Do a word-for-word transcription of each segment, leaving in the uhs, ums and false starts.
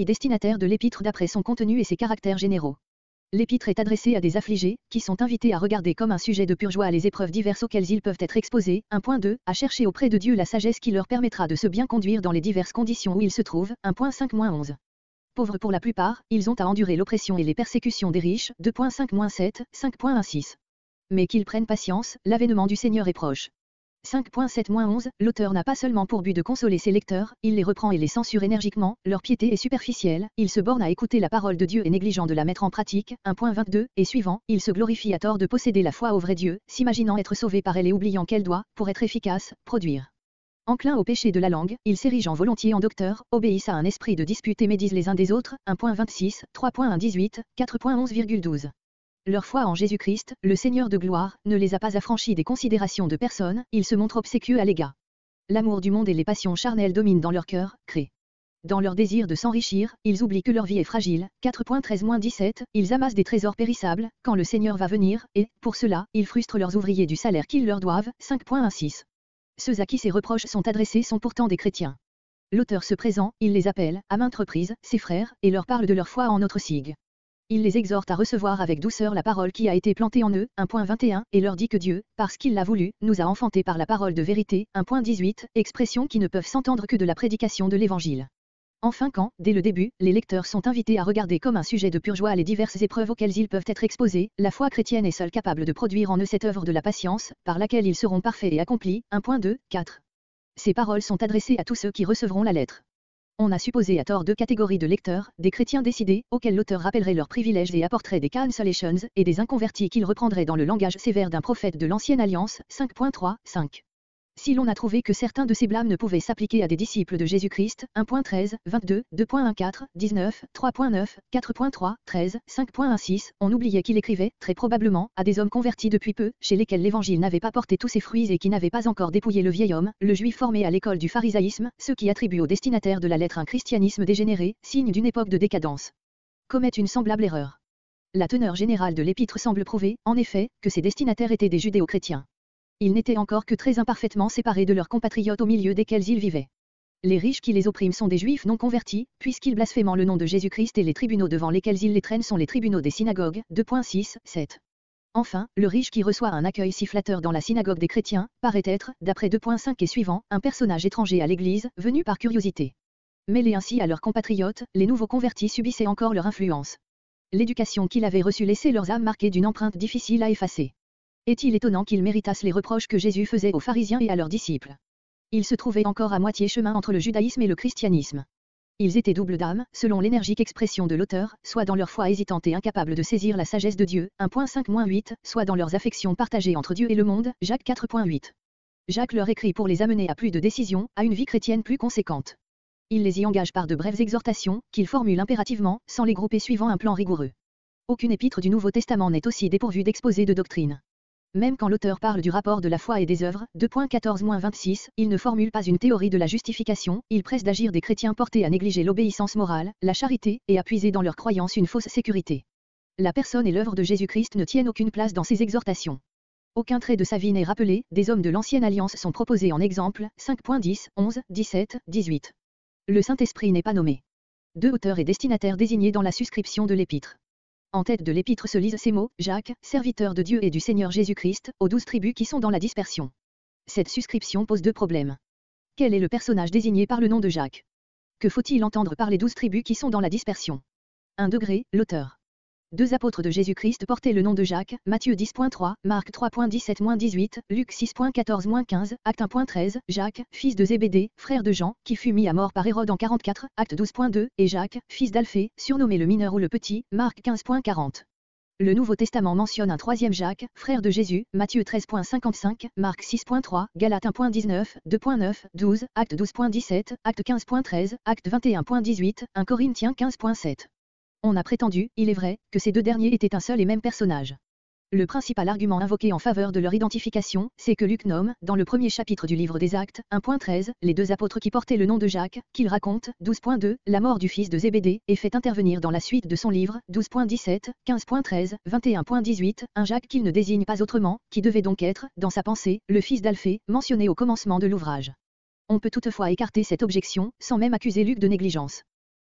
est destinataire de l'épître d'après son contenu et ses caractères généraux. L'épître est adressée à des affligés, qui sont invités à regarder comme un sujet de pure joie les épreuves diverses auxquelles ils peuvent être exposés. un point deux À chercher auprès de Dieu la sagesse qui leur permettra de se bien conduire dans les diverses conditions où ils se trouvent. un point cinq onze Pauvres pour la plupart, ils ont à endurer l'oppression et les persécutions des riches. deux point cinq sept cinq point seize Mais qu'ils prennent patience, l'avènement du Seigneur est proche. cinq point sept onze L'auteur n'a pas seulement pour but de consoler ses lecteurs, il les reprend et les censure énergiquement, leur piété est superficielle, il se borne à écouter la parole de Dieu et négligent de la mettre en pratique. un point vingt-deux Et suivant, il se glorifie à tort de posséder la foi au vrai Dieu, s'imaginant être sauvé par elle et oubliant qu'elle doit, pour être efficace, produire. Enclin au péché de la langue, ils s'érigeant volontiers en docteurs, obéissent à un esprit de dispute et médisent les uns des autres. un point vingt-six trois point dix-huit quatre point onze douze Leur foi en Jésus-Christ, le Seigneur de gloire, ne les a pas affranchis des considérations de personne, ils se montrent obséquieux à l'égard. L'amour du monde et les passions charnelles dominent dans leur cœur, créent. Dans leur désir de s'enrichir, ils oublient que leur vie est fragile. quatre point treize dix-sept Ils amassent des trésors périssables, quand le Seigneur va venir, et, pour cela, ils frustrent leurs ouvriers du salaire qu'ils leur doivent. cinq point seize Ceux à qui ces reproches sont adressés sont pourtant des chrétiens. L'auteur se présent, il les appelle, à maintes reprises, ses frères, et leur parle de leur foi en notre sigue. Il les exhorte à recevoir avec douceur la parole qui a été plantée en eux. un point vingt et un Et leur dit que Dieu, parce qu'il l'a voulu, nous a enfantés par la parole de vérité. un point dix-huit Expressions qui ne peuvent s'entendre que de la prédication de l'Évangile. Enfin quand, dès le début, les lecteurs sont invités à regarder comme un sujet de pure joie les diverses épreuves auxquelles ils peuvent être exposés, la foi chrétienne est seule capable de produire en eux cette œuvre de la patience, par laquelle ils seront parfaits et accomplis. un point deux quatre Ces paroles sont adressées à tous ceux qui recevront la lettre. On a supposé à tort deux catégories de lecteurs, des chrétiens décidés, auxquels l'auteur rappellerait leurs privilèges et apporterait des cancellations, et des inconvertis qu'il reprendrait dans le langage sévère d'un prophète de l'Ancienne Alliance. cinq point trois cinq Si l'on a trouvé que certains de ces blâmes ne pouvaient s'appliquer à des disciples de Jésus-Christ, un point treize, vingt-deux, deux point quatorze, dix-neuf, trois point neuf, quatre point trois, treize, cinq point six, on oubliait qu'il écrivait, très probablement, à des hommes convertis depuis peu, chez lesquels l'évangile n'avait pas porté tous ses fruits et qui n'avaient pas encore dépouillé le vieil homme, le juif formé à l'école du pharisaïsme, ce qui attribue au destinataire de la lettre un christianisme dégénéré, signe d'une époque de décadence. Commettent une semblable erreur. La teneur générale de l'épître semble prouver, en effet, que ses destinataires étaient des judéo-chrétiens. Ils n'étaient encore que très imparfaitement séparés de leurs compatriotes au milieu desquels ils vivaient. Les riches qui les oppriment sont des juifs non convertis, puisqu'ils blasphément le nom de Jésus-Christ et les tribunaux devant lesquels ils les traînent sont les tribunaux des synagogues. deux point six sept Enfin, le riche qui reçoit un accueil si flatteur dans la synagogue des chrétiens, paraît être, d'après deux point cinq et suivant, un personnage étranger à l'Église, venu par curiosité. Mêlés ainsi à leurs compatriotes, les nouveaux convertis subissaient encore leur influence. L'éducation qu'ils avaient reçue laissait leurs âmes marquées d'une empreinte difficile à effacer. Est-il étonnant qu'ils méritassent les reproches que Jésus faisait aux pharisiens et à leurs disciples? Ils se trouvaient encore à moitié chemin entre le judaïsme et le christianisme. Ils étaient double d'âme, selon l'énergique expression de l'auteur, soit dans leur foi hésitante et incapable de saisir la sagesse de Dieu, un point cinq huit, soit dans leurs affections partagées entre Dieu et le monde, Jacques quatre point huit. Jacques leur écrit pour les amener à plus de décision, à une vie chrétienne plus conséquente. Il les y engage par de brèves exhortations, qu'il formule impérativement, sans les grouper suivant un plan rigoureux. Aucune épître du Nouveau Testament n'est aussi dépourvue d'exposés de doctrine. Même quand l'auteur parle du rapport de la foi et des œuvres, deux point quatorze vingt-six, il ne formule pas une théorie de la justification, il presse d'agir des chrétiens portés à négliger l'obéissance morale, la charité, et à puiser dans leur croyance une fausse sécurité. La personne et l'œuvre de Jésus-Christ ne tiennent aucune place dans ces exhortations. Aucun trait de sa vie n'est rappelé, des hommes de l'Ancienne Alliance sont proposés en exemple, cinq point dix, onze, dix-sept, dix-huit. Le Saint-Esprit n'est pas nommé. Deux auteurs et destinataires désignés dans la suscription de l'épître. En tête de l'épître se lisent ces mots, Jacques, serviteur de Dieu et du Seigneur Jésus-Christ, aux douze tribus qui sont dans la dispersion. Cette suscription pose deux problèmes. Quel est le personnage désigné par le nom de Jacques? Que faut-il entendre par les douze tribus qui sont dans la dispersion? un degré, l'auteur. Deux apôtres de Jésus-Christ portaient le nom de Jacques, Matthieu dix point trois, Marc trois point dix-sept dix-huit, Luc six point quatorze quinze, Acte un point treize, Jacques, fils de Zébédée, frère de Jean, qui fut mis à mort par Hérode en quarante-quatre, Acte douze point deux, et Jacques, fils d'Alphée, surnommé le mineur ou le petit, Marc quinze point quarante. Le Nouveau Testament mentionne un troisième Jacques, frère de Jésus, Matthieu treize point cinquante-cinq, Marc six point trois, Galates un point dix-neuf, deux point neuf, douze, Acte douze point dix-sept, Acte quinze point treize, Acte vingt et un point dix-huit, un Corinthiens quinze point sept. On a prétendu, il est vrai, que ces deux derniers étaient un seul et même personnage. Le principal argument invoqué en faveur de leur identification, c'est que Luc nomme, dans le premier chapitre du livre des Actes, un point treize, les deux apôtres qui portaient le nom de Jacques, qu'il raconte, douze point deux, la mort du fils de Zébédée, et fait intervenir dans la suite de son livre, douze point dix-sept, quinze point treize, vingt et un point dix-huit, un Jacques qu'il ne désigne pas autrement, qui devait donc être, dans sa pensée, le fils d'Alphée, mentionné au commencement de l'ouvrage. On peut toutefois écarter cette objection, sans même accuser Luc de négligence.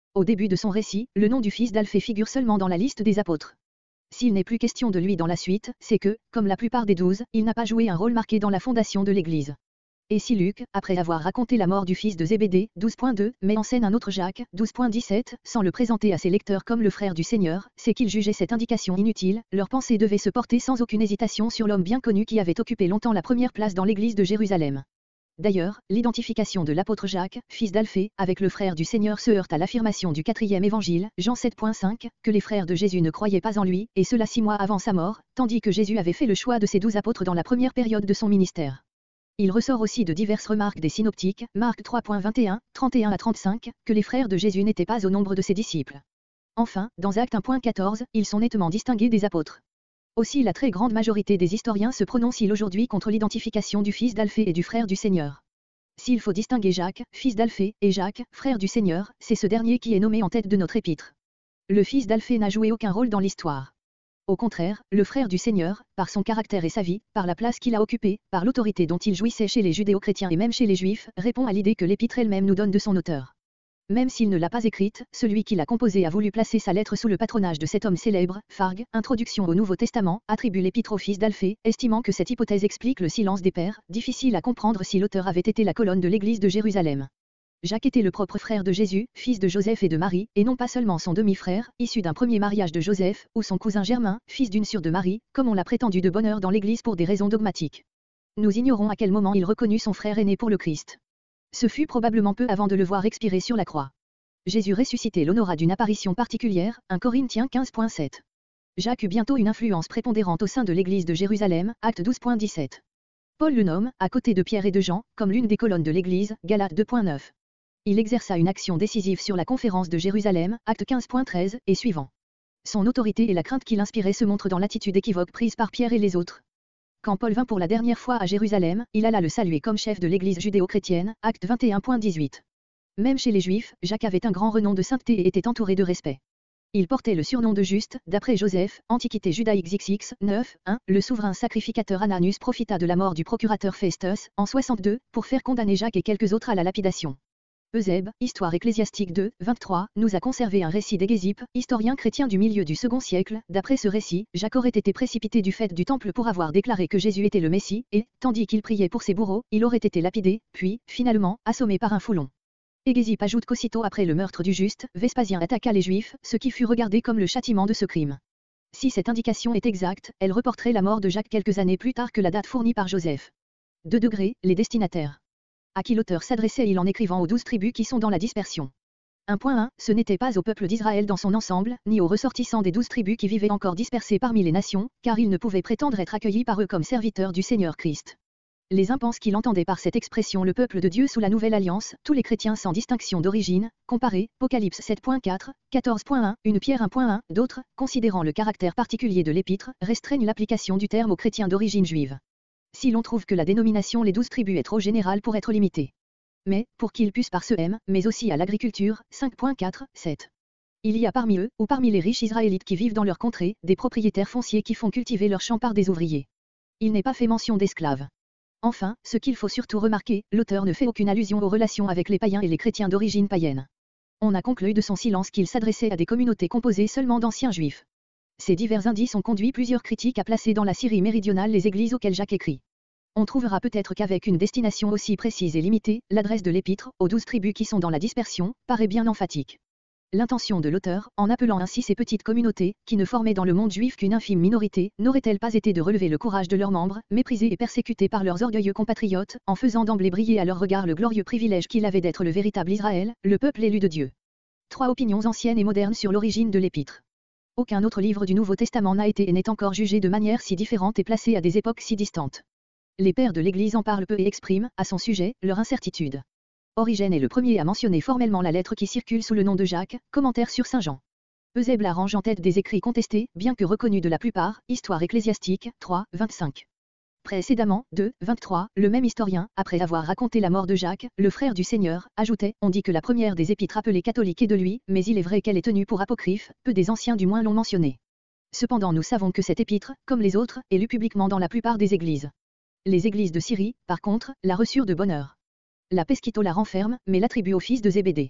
Au début de son récit, le nom du fils d'Alphée figure seulement dans la liste des apôtres. S'il n'est plus question de lui dans la suite, c'est que, comme la plupart des douze, il n'a pas joué un rôle marqué dans la fondation de l'Église. Et si Luc, après avoir raconté la mort du fils de Zébédée, douze point deux, met en scène un autre Jacques, douze point dix-sept, sans le présenter à ses lecteurs comme le frère du Seigneur, c'est qu'il jugeait cette indication inutile, leur pensée devait se porter sans aucune hésitation sur l'homme bien connu qui avait occupé longtemps la première place dans l'église de Jérusalem. D'ailleurs, l'identification de l'apôtre Jacques, fils d'Alphée, avec le frère du Seigneur se heurte à l'affirmation du quatrième évangile, Jean sept point cinq, que les frères de Jésus ne croyaient pas en lui, et cela six mois avant sa mort, tandis que Jésus avait fait le choix de ses douze apôtres dans la première période de son ministère. Il ressort aussi de diverses remarques des synoptiques, Marc trois point vingt et un, trente et un à trente-cinq, que les frères de Jésus n'étaient pas au nombre de ses disciples. Enfin, dans Actes un point quatorze, ils sont nettement distingués des apôtres. Aussi la très grande majorité des historiens se prononcent-ils aujourd'hui contre l'identification du fils d'Alphée et du frère du Seigneur. S'il faut distinguer Jacques, fils d'Alphée, et Jacques, frère du Seigneur, c'est ce dernier qui est nommé en tête de notre épître. Le fils d'Alphée n'a joué aucun rôle dans l'histoire. Au contraire, le frère du Seigneur, par son caractère et sa vie, par la place qu'il a occupée, par l'autorité dont il jouissait chez les judéo-chrétiens et même chez les juifs, répond à l'idée que l'épître elle-même nous donne de son auteur. Même s'il ne l'a pas écrite, celui qui l'a composée a voulu placer sa lettre sous le patronage de cet homme célèbre. Fargue, Introduction au Nouveau Testament, attribue l'épître au fils d'Alphée, estimant que cette hypothèse explique le silence des pères, difficile à comprendre si l'auteur avait été la colonne de l'église de Jérusalem. Jacques était le propre frère de Jésus, fils de Joseph et de Marie, et non pas seulement son demi-frère, issu d'un premier mariage de Joseph, ou son cousin germain, fils d'une sœur de Marie, comme on l'a prétendu de bonne heure dans l'Église pour des raisons dogmatiques. Nous ignorons à quel moment il reconnut son frère aîné pour le Christ. Ce fut probablement peu avant de le voir expirer sur la croix. Jésus ressuscité l'honora d'une apparition particulière, un Corinthiens quinze point sept. Jacques eut bientôt une influence prépondérante au sein de l'Église de Jérusalem, Acte douze point dix-sept. Paul le nomme, à côté de Pierre et de Jean, comme l'une des colonnes de l'Église, Galates deux point neuf. Il exerça une action décisive sur la conférence de Jérusalem, Acte quinze point treize, et suivant. Son autorité et la crainte qu'il inspirait se montrent dans l'attitude équivoque prise par Pierre et les autres. Quand Paul vint pour la dernière fois à Jérusalem, il alla le saluer comme chef de l'église judéo-chrétienne, Acte vingt et un point dix-huit. Même chez les Juifs, Jacques avait un grand renom de sainteté et était entouré de respect. Il portait le surnom de Juste, d'après Joseph, Antiquité judaïque xx, neuf, un, le souverain sacrificateur Ananus profita de la mort du procurateur Festus, en soixante-deux, pour faire condamner Jacques et quelques autres à la lapidation. Eusèbe, Histoire ecclésiastique deux, vingt-trois, nous a conservé un récit d'Égésippe, historien chrétien du milieu du second siècle. D'après ce récit, Jacques aurait été précipité du fait du temple pour avoir déclaré que Jésus était le Messie, et, tandis qu'il priait pour ses bourreaux, il aurait été lapidé, puis, finalement, assommé par un foulon. Égésippe ajoute qu'aussitôt après le meurtre du juste, Vespasien attaqua les Juifs, ce qui fut regardé comme le châtiment de ce crime. Si cette indication est exacte, elle reporterait la mort de Jacques quelques années plus tard que la date fournie par Joseph. deux degrés, les destinataires. À qui l'auteur s'adressait-il en écrivant aux douze tribus qui sont dans la dispersion? un point un. Ce n'était pas au peuple d'Israël dans son ensemble, ni aux ressortissants des douze tribus qui vivaient encore dispersés parmi les nations, car ils ne pouvaient prétendre être accueillis par eux comme serviteurs du Seigneur Christ. Les uns pensent qu'il entendait par cette expression le peuple de Dieu sous la Nouvelle Alliance, tous les chrétiens sans distinction d'origine, comparé, Apocalypse sept point quatre, quatorze point un, une Pierre un point un, d'autres, considérant le caractère particulier de l'épître, restreignent l'application du terme aux chrétiens d'origine juive. Si l'on trouve que la dénomination les douze tribus est trop générale pour être limitée. Mais, pour qu'ils puissent par ce M, mais aussi à l'agriculture, cinq point quatre, sept. Il y a parmi eux, ou parmi les riches Israélites qui vivent dans leur contrée, des propriétaires fonciers qui font cultiver leurs champs par des ouvriers. Il n'est pas fait mention d'esclaves. Enfin, ce qu'il faut surtout remarquer, l'auteur ne fait aucune allusion aux relations avec les païens et les chrétiens d'origine païenne. On a conclu de son silence qu'il s'adressait à des communautés composées seulement d'anciens juifs. Ces divers indices ont conduit plusieurs critiques à placer dans la Syrie méridionale les églises auxquelles Jacques écrit. On trouvera peut-être qu'avec une destination aussi précise et limitée, l'adresse de l'épître, aux douze tribus qui sont dans la dispersion, paraît bien emphatique. L'intention de l'auteur, en appelant ainsi ces petites communautés, qui ne formaient dans le monde juif qu'une infime minorité, n'aurait-elle pas été de relever le courage de leurs membres, méprisés et persécutés par leurs orgueilleux compatriotes, en faisant d'emblée briller à leur regard le glorieux privilège qu'il avait d'être le véritable Israël, le peuple élu de Dieu. Trois opinions anciennes et modernes sur l'origine de l'épître. Aucun autre livre du Nouveau Testament n'a été et n'est encore jugé de manière si différente et placé à des époques si distantes. Les pères de l'Église en parlent peu et expriment, à son sujet, leur incertitude. Origène est le premier à mentionner formellement la lettre qui circule sous le nom de Jacques, commentaire sur Saint Jean. Eusèbe la range en tête des écrits contestés, bien que reconnu de la plupart, Histoire ecclésiastique, trois, vingt-cinq. Précédemment, deux, vingt-trois, le même historien, après avoir raconté la mort de Jacques, le frère du Seigneur, ajoutait, on dit que la première des épîtres appelées catholiques est de lui, mais il est vrai qu'elle est tenue pour apocryphe, peu des anciens du moins l'ont mentionné. Cependant nous savons que cette épître, comme les autres, est lue publiquement dans la plupart des églises. Les églises de Syrie, par contre, la reçurent de bonne heure. La Pesquito la renferme, mais l'attribue au fils de Zébédée.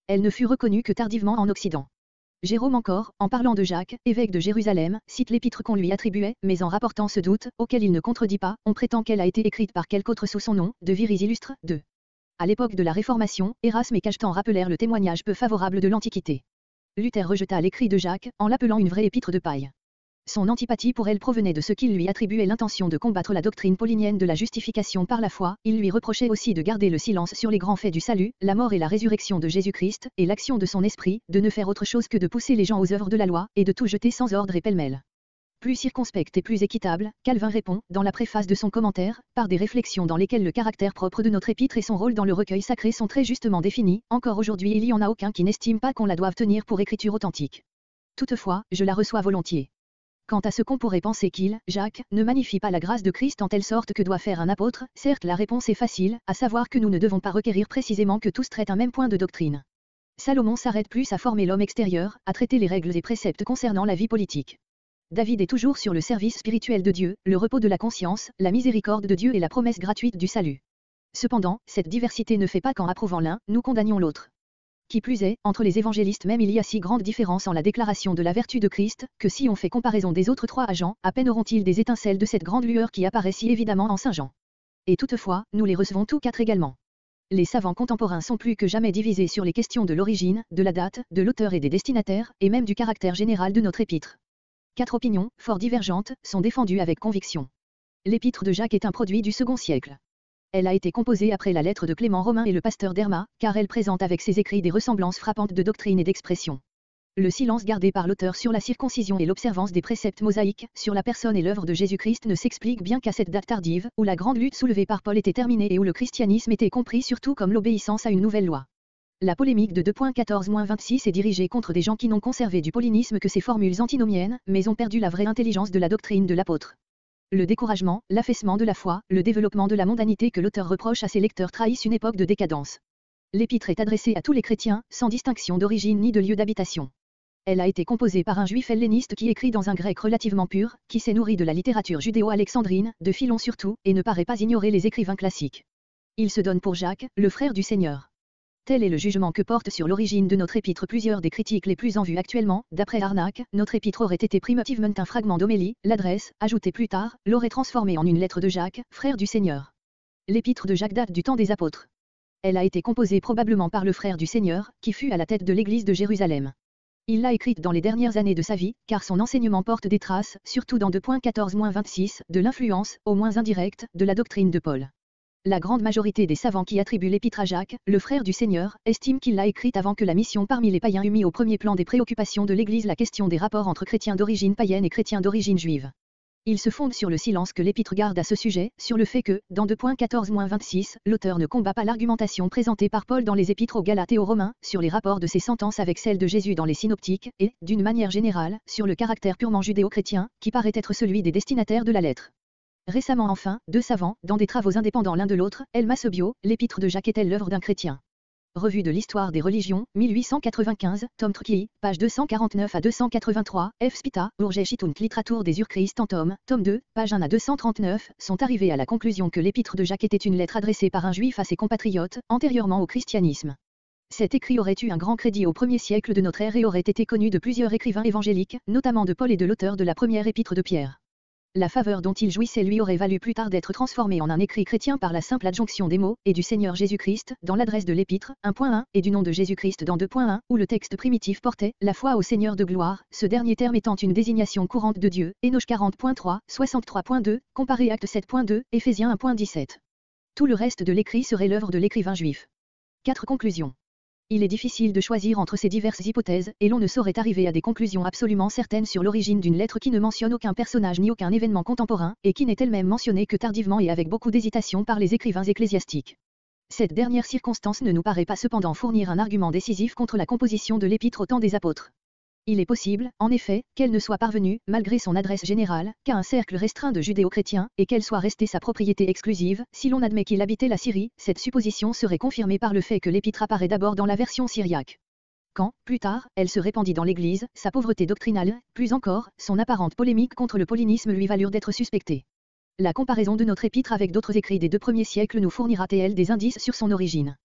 Elle ne fut reconnue que tardivement en Occident. Jérôme encore, en parlant de Jacques, évêque de Jérusalem, cite l'épître qu'on lui attribuait, mais en rapportant ce doute, auquel il ne contredit pas, on prétend qu'elle a été écrite par quelque autre sous son nom, de Viris illustre, de. À l'époque de la Réformation, Erasme et Cajetan rappelèrent le témoignage peu favorable de l'Antiquité. Luther rejeta l'écrit de Jacques, en l'appelant une vraie épître de paille. Son antipathie pour elle provenait de ce qu'il lui attribuait l'intention de combattre la doctrine paulinienne de la justification par la foi, il lui reprochait aussi de garder le silence sur les grands faits du salut, la mort et la résurrection de Jésus-Christ, et l'action de son esprit, de ne faire autre chose que de pousser les gens aux œuvres de la loi, et de tout jeter sans ordre et pêle-mêle. Plus circonspect et plus équitable, Calvin répond, dans la préface de son commentaire, par des réflexions dans lesquelles le caractère propre de notre épître et son rôle dans le recueil sacré sont très justement définis, encore aujourd'hui il y en a aucun qui n'estime pas qu'on la doive tenir pour écriture authentique. Toutefois, je la reçois volontiers. Quant à ce qu'on pourrait penser qu'il, Jacques, ne magnifie pas la grâce de Christ en telle sorte que doit faire un apôtre, certes la réponse est facile, à savoir que nous ne devons pas requérir précisément que tous traitent un même point de doctrine. Salomon s'arrête plus à former l'homme extérieur, à traiter les règles et préceptes concernant la vie politique. David est toujours sur le service spirituel de Dieu, le repos de la conscience, la miséricorde de Dieu et la promesse gratuite du salut. Cependant, cette diversité ne fait pas qu'en approuvant l'un, nous condamnions l'autre. Qui plus est, entre les évangélistes même il y a si grande différence en la déclaration de la vertu de Christ, que si on fait comparaison des autres trois agents, à peine auront-ils des étincelles de cette grande lueur qui apparaît si évidemment en Saint Jean. Et toutefois, nous les recevons tous quatre également. Les savants contemporains sont plus que jamais divisés sur les questions de l'origine, de la date, de l'auteur et des destinataires, et même du caractère général de notre épître. Quatre opinions, fort divergentes, sont défendues avec conviction. L'épître de Jacques est un produit du second siècle. Elle a été composée après la lettre de Clément Romain et le pasteur d'Hermas, car elle présente avec ses écrits des ressemblances frappantes de doctrine et d'expression. Le silence gardé par l'auteur sur la circoncision et l'observance des préceptes mosaïques, sur la personne et l'œuvre de Jésus-Christ ne s'explique bien qu'à cette date tardive, où la grande lutte soulevée par Paul était terminée et où le christianisme était compris surtout comme l'obéissance à une nouvelle loi. La polémique de deux quatorze vingt-six est dirigée contre des gens qui n'ont conservé du paulinisme que ces formules antinomiennes, mais ont perdu la vraie intelligence de la doctrine de l'apôtre. Le découragement, l'affaissement de la foi, le développement de la mondanité que l'auteur reproche à ses lecteurs trahissent une époque de décadence. L'épître est adressée à tous les chrétiens, sans distinction d'origine ni de lieu d'habitation. Elle a été composée par un juif helléniste qui écrit dans un grec relativement pur, qui s'est nourri de la littérature judéo-alexandrine, de Philon surtout, et ne paraît pas ignorer les écrivains classiques. Il se donne pour Jacques, le frère du Seigneur. Tel est le jugement que portent sur l'origine de notre épître plusieurs des critiques les plus en vue actuellement. D'après Arnac, notre épître aurait été primitivement un fragment d'homélie, l'adresse, ajoutée plus tard, l'aurait transformée en une lettre de Jacques, frère du Seigneur. L'épître de Jacques date du temps des apôtres. Elle a été composée probablement par le frère du Seigneur, qui fut à la tête de l'église de Jérusalem. Il l'a écrite dans les dernières années de sa vie, car son enseignement porte des traces, surtout dans deux quatorze vingt-six, de l'influence, au moins indirecte, de la doctrine de Paul. La grande majorité des savants qui attribuent l'épître à Jacques, le frère du Seigneur, estiment qu'il l'a écrite avant que la mission parmi les païens eût mis au premier plan des préoccupations de l'Église la question des rapports entre chrétiens d'origine païenne et chrétiens d'origine juive. Il se fonde sur le silence que l'épître garde à ce sujet, sur le fait que, dans deux quatorze vingt-six, l'auteur ne combat pas l'argumentation présentée par Paul dans les épîtres aux Galates et aux Romains, sur les rapports de ses sentences avec celles de Jésus dans les synoptiques, et, d'une manière générale, sur le caractère purement judéo-chrétien, qui paraît être celui des destinataires de la lettre. Récemment enfin, deux savants, dans des travaux indépendants l'un de l'autre, Elma Sebio, l'épître de Jacques est-elle l'œuvre d'un chrétien? Revue de l'histoire des religions, mille huit cent quatre-vingt-quinze, Tom Truckee, page deux cent quarante-neuf à deux cent quatre-vingt-trois, F. Spita, Urgeschitung Literatur des Urchristentum, tome deux, page un à deux cent trente-neuf, sont arrivés à la conclusion que l'épître de Jacques était une lettre adressée par un juif à ses compatriotes, antérieurement au christianisme. Cet écrit aurait eu un grand crédit au premier siècle de notre ère et aurait été connu de plusieurs écrivains évangéliques, notamment de Paul et de l'auteur de la première épître de Pierre. La faveur dont il jouissait lui aurait valu plus tard d'être transformé en un écrit chrétien par la simple adjonction des mots, et du Seigneur Jésus-Christ, dans l'adresse de l'épître, un point un, et du nom de Jésus-Christ dans deux point un, où le texte primitif portait, la foi au Seigneur de gloire, ce dernier terme étant une désignation courante de Dieu, Enoch quarante point trois, soixante-trois point deux, comparé Acte sept point deux, Éphésiens un point dix-sept. Tout le reste de l'écrit serait l'œuvre de l'écrivain juif. quatre conclusions. Il est difficile de choisir entre ces diverses hypothèses, et l'on ne saurait arriver à des conclusions absolument certaines sur l'origine d'une lettre qui ne mentionne aucun personnage ni aucun événement contemporain, et qui n'est elle-même mentionnée que tardivement et avec beaucoup d'hésitation par les écrivains ecclésiastiques. Cette dernière circonstance ne nous paraît pas cependant fournir un argument décisif contre la composition de l'épître au temps des apôtres. Il est possible, en effet, qu'elle ne soit parvenue, malgré son adresse générale, qu'à un cercle restreint de judéo-chrétiens, et qu'elle soit restée sa propriété exclusive. Si l'on admet qu'il habitait la Syrie, cette supposition serait confirmée par le fait que l'épître apparaît d'abord dans la version syriaque. Quand, plus tard, elle se répandit dans l'Église, sa pauvreté doctrinale, plus encore, son apparente polémique contre le paulinisme lui valurent d'être suspectée. La comparaison de notre épître avec d'autres écrits des deux premiers siècles nous fournira-t-elle des indices sur son origine?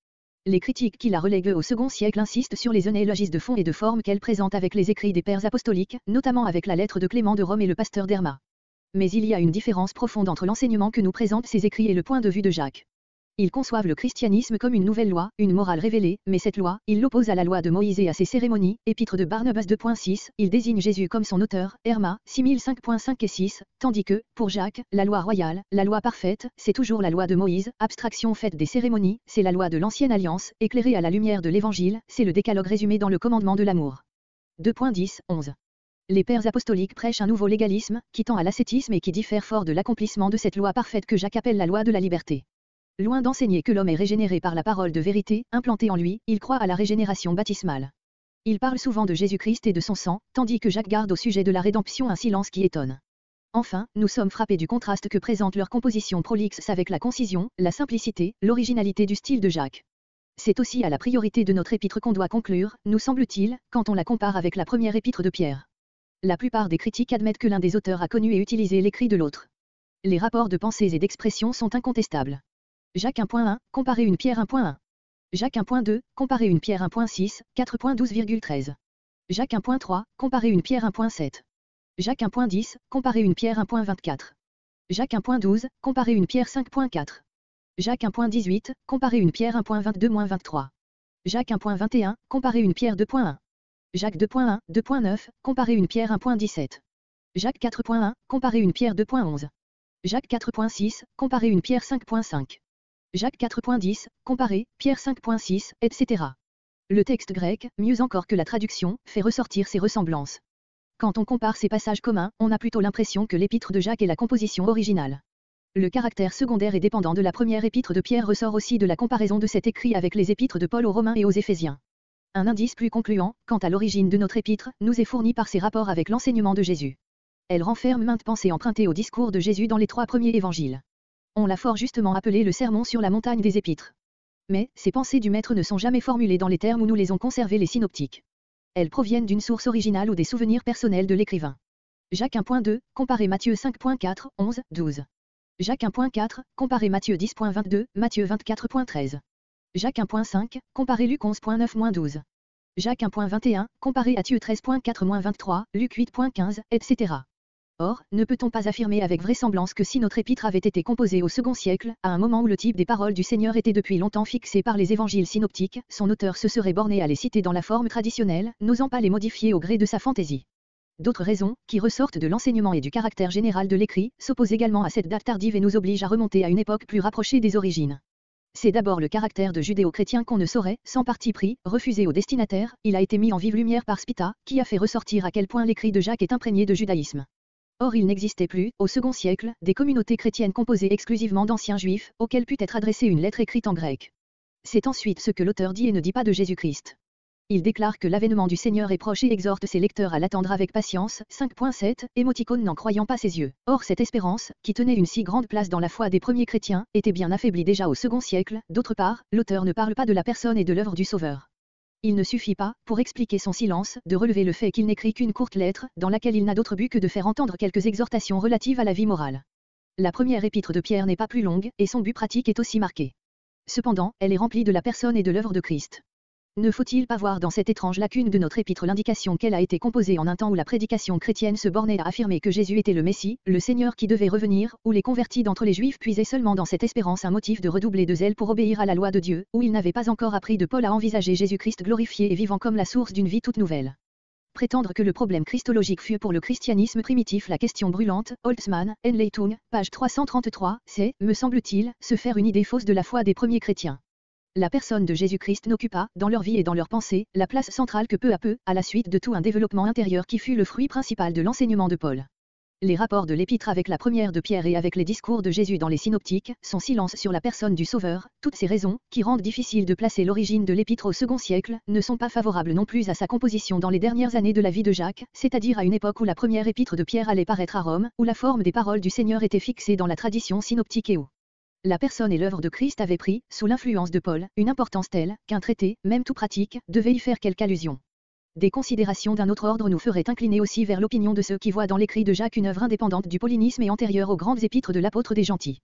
Les critiques qui la relèguent au second siècle insistent sur les néologismes de fond et de forme qu'elle présente avec les écrits des pères apostoliques, notamment avec la lettre de Clément de Rome et le pasteur d'Herma. Mais il y a une différence profonde entre l'enseignement que nous présentent ces écrits et le point de vue de Jacques. Ils conçoivent le christianisme comme une nouvelle loi, une morale révélée, mais cette loi, ils l'opposent à la loi de Moïse et à ses cérémonies. Épître de Barnabas deux point six, il désigne Jésus comme son auteur, Herma, six mille cinq point cinq et six, tandis que, pour Jacques, la loi royale, la loi parfaite, c'est toujours la loi de Moïse, abstraction faite des cérémonies, c'est la loi de l'ancienne alliance, éclairée à la lumière de l'évangile, c'est le décalogue résumé dans le commandement de l'amour. deux point dix, onze. Les pères apostoliques prêchent un nouveau légalisme, qui tend à l'ascétisme et qui diffère fort de l'accomplissement de cette loi parfaite que Jacques appelle la loi de la liberté. Loin d'enseigner que l'homme est régénéré par la parole de vérité, implantée en lui, il croit à la régénération baptismale. Il parle souvent de Jésus-Christ et de son sang, tandis que Jacques garde au sujet de la rédemption un silence qui étonne. Enfin, nous sommes frappés du contraste que présente leur composition prolixe avec la concision, la simplicité, l'originalité du style de Jacques. C'est aussi à la priorité de notre épître qu'on doit conclure, nous semble-t-il, quand on la compare avec la première épître de Pierre. La plupart des critiques admettent que l'un des auteurs a connu et utilisé l'écrit de l'autre. Les rapports de pensées et d'expression sont incontestables. Jacques un point un, comparer une pierre un point un. Jacques un point deux, comparer une pierre un point six, quatre point douze virgule treize. Jacques un point trois, comparer une pierre un point sept. Jacques un point dix, comparer une pierre un point vingt-quatre. Jacques un point douze, comparer une pierre cinq point quatre. Jacques un point dix-huit, comparer une pierre un point vingt-deux vingt-trois. Jacques un point vingt et un, comparer une pierre deux point un. Jacques deux point un, deux point neuf, comparer une pierre un point dix-sept. Jacques quatre point un, comparer une pierre deux point onze. Jacques quatre point six, comparer une pierre cinq point cinq. Jacques quatre point dix, comparer, Pierre cinq point six, et cetera. Le texte grec, mieux encore que la traduction, fait ressortir ces ressemblances. Quand on compare ces passages communs, on a plutôt l'impression que l'épître de Jacques est la composition originale. Le caractère secondaire et dépendant de la première épître de Pierre ressort aussi de la comparaison de cet écrit avec les épîtres de Paul aux Romains et aux Éphésiens. Un indice plus concluant, quant à l'origine de notre épître, nous est fourni par ses rapports avec l'enseignement de Jésus. Elle renferme maintes pensées empruntées au discours de Jésus dans les trois premiers évangiles. On l'a fort justement appelé le sermon sur la montagne des épîtres. Mais, ces pensées du maître ne sont jamais formulées dans les termes où nous les ont conservées les synoptiques. Elles proviennent d'une source originale ou des souvenirs personnels de l'écrivain. Jacques un point deux, comparer Matthieu cinq point quatre, onze, douze. Jacques un point quatre, comparer Matthieu dix point vingt-deux, Matthieu vingt-quatre point treize. Jacques un point cinq, comparer Luc onze point neuf douze. Jacques un point vingt et un, comparer Matthieu treize point quatre vingt-trois, Luc huit point quinze, et cetera. Or, ne peut-on pas affirmer avec vraisemblance que si notre épître avait été composée au second siècle, à un moment où le type des paroles du Seigneur était depuis longtemps fixé par les évangiles synoptiques, son auteur se serait borné à les citer dans la forme traditionnelle, n'osant pas les modifier au gré de sa fantaisie. D'autres raisons, qui ressortent de l'enseignement et du caractère général de l'écrit, s'opposent également à cette date tardive et nous obligent à remonter à une époque plus rapprochée des origines. C'est d'abord le caractère de judéo-chrétien qu'on ne saurait, sans parti pris, refuser au destinataire. Il a été mis en vive lumière par Spita, qui a fait ressortir à quel point l'écrit de Jacques est imprégné de judaïsme. Or il n'existait plus, au second siècle, des communautés chrétiennes composées exclusivement d'anciens juifs, auxquels put être adressée une lettre écrite en grec. C'est ensuite ce que l'auteur dit et ne dit pas de Jésus-Christ. Il déclare que l'avènement du Seigneur est proche et exhorte ses lecteurs à l'attendre avec patience. cinq point sept, émoticône n'en croyant pas ses yeux. Or cette espérance, qui tenait une si grande place dans la foi des premiers chrétiens, était bien affaiblie déjà au second siècle. D'autre part, l'auteur ne parle pas de la personne et de l'œuvre du Sauveur. Il ne suffit pas, pour expliquer son silence, de relever le fait qu'il n'écrit qu'une courte lettre, dans laquelle il n'a d'autre but que de faire entendre quelques exhortations relatives à la vie morale. La première épître de Pierre n'est pas plus longue, et son but pratique est aussi marqué. Cependant, elle est remplie de la personne et de l'œuvre de Christ. Ne faut-il pas voir dans cette étrange lacune de notre épître l'indication qu'elle a été composée en un temps où la prédication chrétienne se bornait à affirmer que Jésus était le Messie, le Seigneur qui devait revenir, où les convertis d'entre les Juifs puisaient seulement dans cette espérance un motif de redoubler de zèle pour obéir à la loi de Dieu, où ils n'avaient pas encore appris de Paul à envisager Jésus-Christ glorifié et vivant comme la source d'une vie toute nouvelle. Prétendre que le problème christologique fut pour le christianisme primitif la question brûlante, Holtzmann, Henleitung, page trois cent trente-trois, c'est, me semble-t-il, se faire une idée fausse de la foi des premiers chrétiens. La personne de Jésus-Christ n'occupa, dans leur vie et dans leur pensée, la place centrale que peu à peu, à la suite de tout un développement intérieur qui fut le fruit principal de l'enseignement de Paul. Les rapports de l'épître avec la première de Pierre et avec les discours de Jésus dans les synoptiques, son silence sur la personne du Sauveur, toutes ces raisons, qui rendent difficile de placer l'origine de l'épître au second siècle, ne sont pas favorables non plus à sa composition dans les dernières années de la vie de Jacques, c'est-à-dire à une époque où la première épître de Pierre allait paraître à Rome, où la forme des paroles du Seigneur était fixée dans la tradition synoptique et où la personne et l'œuvre de Christ avaient pris, sous l'influence de Paul, une importance telle, qu'un traité, même tout pratique, devait y faire quelque allusion. Des considérations d'un autre ordre nous feraient incliner aussi vers l'opinion de ceux qui voient dans l'écrit de Jacques une œuvre indépendante du paulinisme et antérieure aux grandes épîtres de l'apôtre des gentils.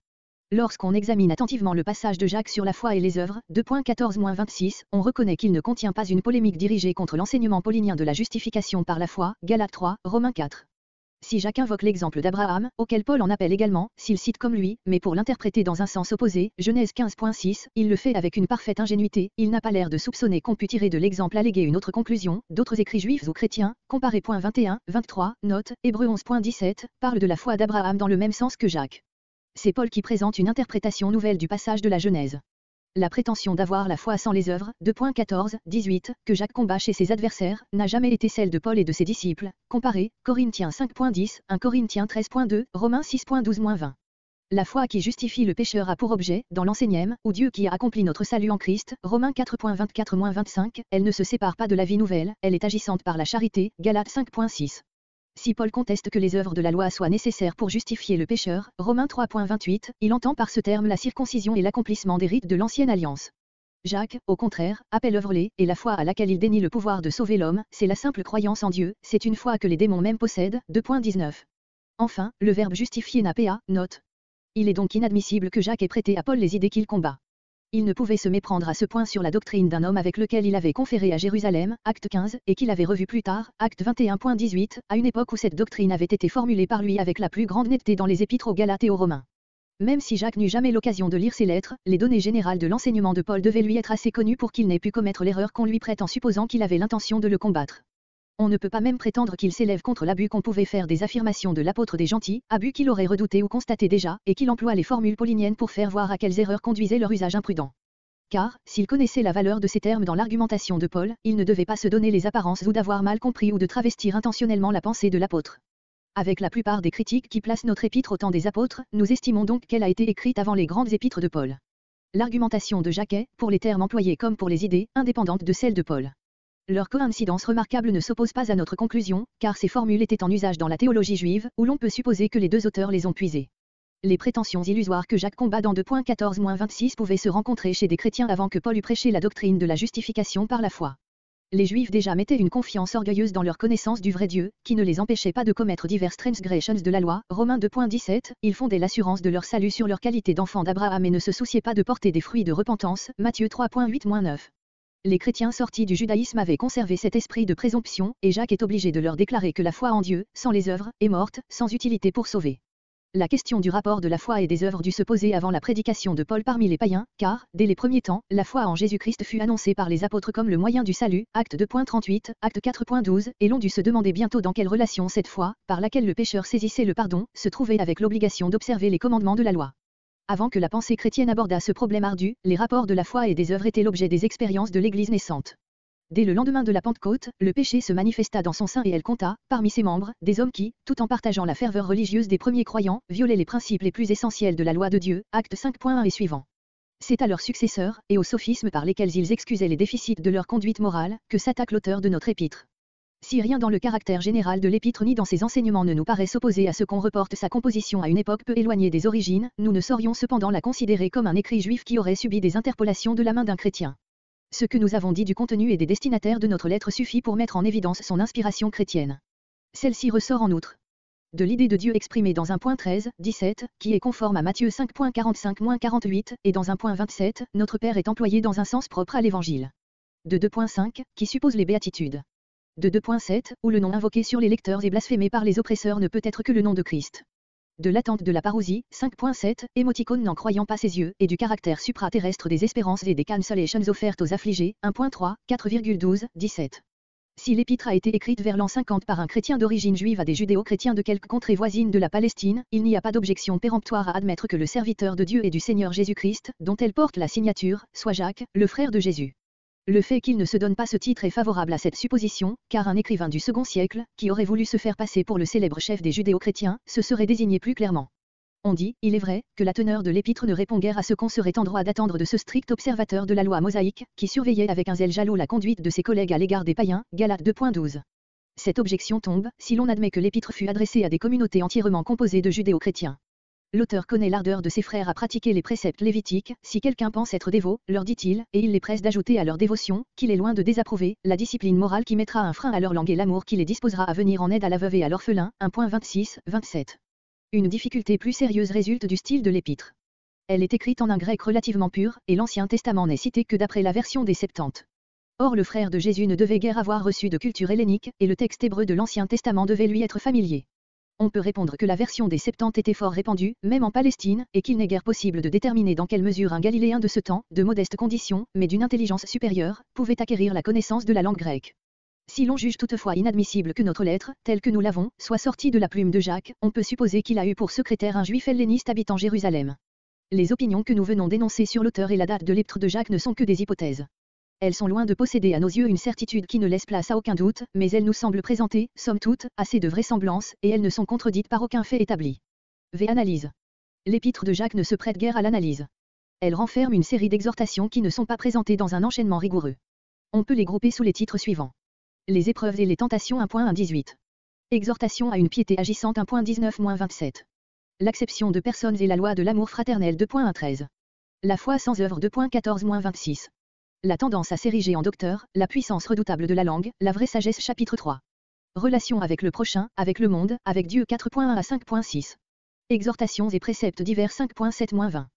Lorsqu'on examine attentivement le passage de Jacques sur la foi et les œuvres, deux point quatorze vingt-six, on reconnaît qu'il ne contient pas une polémique dirigée contre l'enseignement paulinien de la justification par la foi, Galates trois, Romains quatre. Si Jacques invoque l'exemple d'Abraham, auquel Paul en appelle également, s'il cite comme lui, mais pour l'interpréter dans un sens opposé, Genèse quinze point six, il le fait avec une parfaite ingénuité, il n'a pas l'air de soupçonner qu'on pût tirer de l'exemple allégué une autre conclusion, d'autres écrits juifs ou chrétiens, comparez vingt et un, vingt-trois, note, Hébreux onze point dix-sept, parle de la foi d'Abraham dans le même sens que Jacques. C'est Paul qui présente une interprétation nouvelle du passage de la Genèse. La prétention d'avoir la foi sans les œuvres, deux point quatorze, dix-huit, que Jacques combat chez ses adversaires, n'a jamais été celle de Paul et de ses disciples. Comparez, Corinthiens cinq point dix, un Corinthiens treize point deux, Romains six point douze vingt. La foi qui justifie le pécheur a pour objet, dans l'enseignement, ou Dieu qui a accompli notre salut en Christ, Romains quatre point vingt-quatre vingt-cinq, elle ne se sépare pas de la vie nouvelle, elle est agissante par la charité, Galates cinq point six. Si Paul conteste que les œuvres de la loi soient nécessaires pour justifier le pécheur, Romains trois point vingt-huit, il entend par ce terme la circoncision et l'accomplissement des rites de l'ancienne alliance. Jacques, au contraire, appelle œuvre-les, et la foi à laquelle il dénie le pouvoir de sauver l'homme, c'est la simple croyance en Dieu, c'est une foi que les démons même possèdent, deux point dix-neuf. Enfin, le verbe justifier n'a pas, note. Il est donc inadmissible que Jacques ait prêté à Paul les idées qu'il combat. Il ne pouvait se méprendre à ce point sur la doctrine d'un homme avec lequel il avait conféré à Jérusalem, acte quinze, et qu'il avait revu plus tard, acte vingt et un point dix-huit, à une époque où cette doctrine avait été formulée par lui avec la plus grande netteté dans les épîtres aux Galates et aux Romains. Même si Jacques n'eut jamais l'occasion de lire ces lettres, les données générales de l'enseignement de Paul devaient lui être assez connues pour qu'il n'ait pu commettre l'erreur qu'on lui prête en supposant qu'il avait l'intention de le combattre. On ne peut pas même prétendre qu'il s'élève contre l'abus qu'on pouvait faire des affirmations de l'apôtre des gentils, abus qu'il aurait redouté ou constaté déjà, et qu'il emploie les formules pauliniennes pour faire voir à quelles erreurs conduisait leur usage imprudent. Car, s'il connaissait la valeur de ces termes dans l'argumentation de Paul, il ne devait pas se donner les apparences ou d'avoir mal compris ou de travestir intentionnellement la pensée de l'apôtre. Avec la plupart des critiques qui placent notre épître au temps des apôtres, nous estimons donc qu'elle a été écrite avant les grandes épîtres de Paul. L'argumentation de Jacques est, pour les termes employés comme pour les idées, indépendante de celle de Paul. Leur coïncidence remarquable ne s'oppose pas à notre conclusion, car ces formules étaient en usage dans la théologie juive, où l'on peut supposer que les deux auteurs les ont puisées. Les prétentions illusoires que Jacques combat dans deux point quatorze vingt-six pouvaient se rencontrer chez des chrétiens avant que Paul eût prêché la doctrine de la justification par la foi. Les Juifs déjà mettaient une confiance orgueilleuse dans leur connaissance du vrai Dieu, qui ne les empêchait pas de commettre diverses transgressions de la loi, Romains deux point dix-sept, ils fondaient l'assurance de leur salut sur leur qualité d'enfants d'Abraham et ne se souciaient pas de porter des fruits de repentance, Matthieu trois point huit neuf. Les chrétiens sortis du judaïsme avaient conservé cet esprit de présomption, et Jacques est obligé de leur déclarer que la foi en Dieu, sans les œuvres, est morte, sans utilité pour sauver. La question du rapport de la foi et des œuvres dut se poser avant la prédication de Paul parmi les païens, car, dès les premiers temps, la foi en Jésus-Christ fut annoncée par les apôtres comme le moyen du salut, acte deux point trente-huit, acte quatre point douze, et l'on dut se demander bientôt dans quelle relation cette foi, par laquelle le pécheur saisissait le pardon, se trouvait avec l'obligation d'observer les commandements de la loi. Avant que la pensée chrétienne abordât ce problème ardu, les rapports de la foi et des œuvres étaient l'objet des expériences de l'Église naissante. Dès le lendemain de la Pentecôte, le péché se manifesta dans son sein et elle compta, parmi ses membres, des hommes qui, tout en partageant la ferveur religieuse des premiers croyants, violaient les principes les plus essentiels de la loi de Dieu, acte cinq point un et suivant. C'est à leurs successeurs, et aux sophismes par lesquels ils excusaient les déficits de leur conduite morale, que s'attaque l'auteur de notre épître. Si rien dans le caractère général de l'épître ni dans ses enseignements ne nous paraît s'opposer à ce qu'on reporte sa composition à une époque peu éloignée des origines, nous ne saurions cependant la considérer comme un écrit juif qui aurait subi des interpolations de la main d'un chrétien. Ce que nous avons dit du contenu et des destinataires de notre lettre suffit pour mettre en évidence son inspiration chrétienne. Celle-ci ressort en outre de l'idée de Dieu exprimée dans un point treize, dix-sept, qui est conforme à Matthieu cinq point quarante-cinq quarante-huit, et dans un point vingt-sept, notre Père est employé dans un sens propre à l'Évangile. De deux point cinq, qui suppose les béatitudes. De deux point sept, où le nom invoqué sur les lecteurs et blasphémé par les oppresseurs ne peut être que le nom de Christ. De l'attente de la parousie, cinq point sept, émoticône n'en croyant pas ses yeux, et du caractère supraterrestre des espérances et des cancellations offertes aux affligés, un point trois, quatre virgule douze, dix-sept. Si l'épître a été écrite vers l'an cinquante par un chrétien d'origine juive à des judéo-chrétiens de quelque contrée voisine de la Palestine, il n'y a pas d'objection péremptoire à admettre que le serviteur de Dieu et du Seigneur Jésus-Christ, dont elle porte la signature, soit Jacques, le frère de Jésus. Le fait qu'il ne se donne pas ce titre est favorable à cette supposition, car un écrivain du second siècle, qui aurait voulu se faire passer pour le célèbre chef des judéo-chrétiens, se serait désigné plus clairement. On dit, il est vrai, que la teneur de l'épître ne répond guère à ce qu'on serait en droit d'attendre de ce strict observateur de la loi mosaïque, qui surveillait avec un zèle jaloux la conduite de ses collègues à l'égard des païens, Galates deux point douze. Cette objection tombe, si l'on admet que l'épître fut adressée à des communautés entièrement composées de judéo-chrétiens. L'auteur connaît l'ardeur de ses frères à pratiquer les préceptes lévitiques, si quelqu'un pense être dévot, leur dit-il, et il les presse d'ajouter à leur dévotion, qu'il est loin de désapprouver, la discipline morale qui mettra un frein à leur langue et l'amour qui les disposera à venir en aide à la veuve et à l'orphelin, un point vingt-six, vingt-sept. Une difficulté plus sérieuse résulte du style de l'épître. Elle est écrite en un grec relativement pur, et l'Ancien Testament n'est cité que d'après la version des Septante. Or le frère de Jésus ne devait guère avoir reçu de culture hellénique, et le texte hébreu de l'Ancien Testament devait lui être familier. On peut répondre que la version des Septante était fort répandue, même en Palestine, et qu'il n'est guère possible de déterminer dans quelle mesure un Galiléen de ce temps, de modestes conditions, mais d'une intelligence supérieure, pouvait acquérir la connaissance de la langue grecque. Si l'on juge toutefois inadmissible que notre lettre, telle que nous l'avons, soit sortie de la plume de Jacques, on peut supposer qu'il a eu pour secrétaire un juif helléniste habitant Jérusalem. Les opinions que nous venons d'énoncer sur l'auteur et la date de l'épître de Jacques ne sont que des hypothèses. Elles sont loin de posséder à nos yeux une certitude qui ne laisse place à aucun doute, mais elles nous semblent présenter, somme toute, assez de vraisemblance, et elles ne sont contredites par aucun fait établi. V. Analyse. L'épître de Jacques ne se prête guère à l'analyse. Elle renferme une série d'exhortations qui ne sont pas présentées dans un enchaînement rigoureux. On peut les grouper sous les titres suivants. Les épreuves et les tentations un point un dix-huit. Exhortation à une piété agissante un point dix-neuf vingt-sept. L'acception de personnes et la loi de l'amour fraternel deux point un treize. La foi sans œuvre deux point quatorze vingt-six. La tendance à s'ériger en docteur, la puissance redoutable de la langue, la vraie sagesse chapitre trois. Relation avec le prochain, avec le monde, avec Dieu quatre point un à cinq point six. Exhortations et préceptes divers cinq point sept vingt.